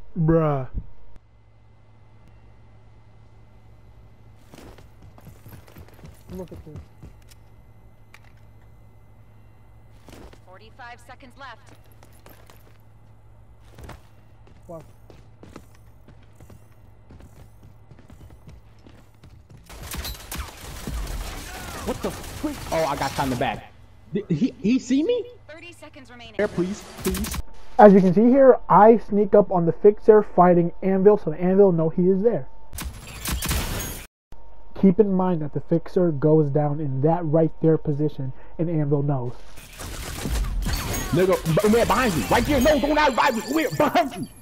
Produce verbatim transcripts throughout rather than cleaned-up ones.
Bruh. Look at this. Forty-five seconds left. Wow. What the freak? Oh, I got shot in the back. Did he he see me? Thirty seconds remaining. There, please, please. As you can see here, I sneak up on the Fixer fighting Anvil, so the Anvil know he is there. Keep in mind that the Fixer goes down in that right there position, and Anvil knows. Nigga, man, behind you. Right there. No, don't out revive me. We're behind you.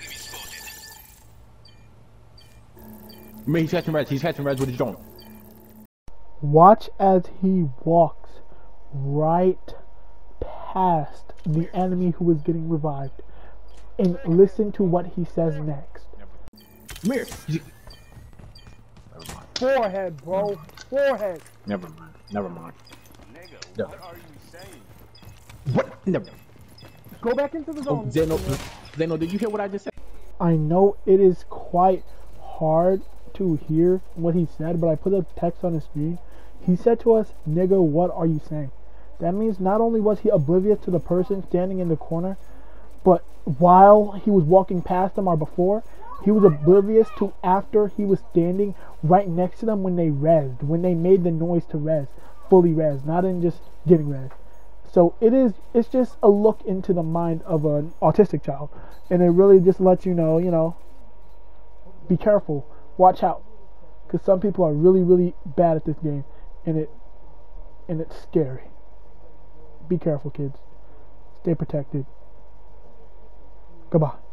Man, he's catching res. He's catching res with his drone. Watch as he walks right past the enemy who is getting revived, and listen to what he says next. Come here. Forehead, bro. Forehead. Never mind. Never mind. Nigga, No. what are you saying? What? Never. Go back into the Oh, zone. Zeno, Zeno, did you hear what I just said? I know it is quite hard to hear what he said, but I put a text on his screen. He said to us, "Nigga, what are you saying?" That means not only was he oblivious to the person standing in the corner, but while he was walking past them or before, he was oblivious to after he was standing right next to them when they rezzed, when they made the noise to res, fully res, not in just getting res. So it is, it's just a look into the mind of an autistic child, and it really just lets you know, you know, be careful, watch out, because some people are really, really bad at this game, and it, and it's scary. Be careful, kids. Stay protected. Goodbye.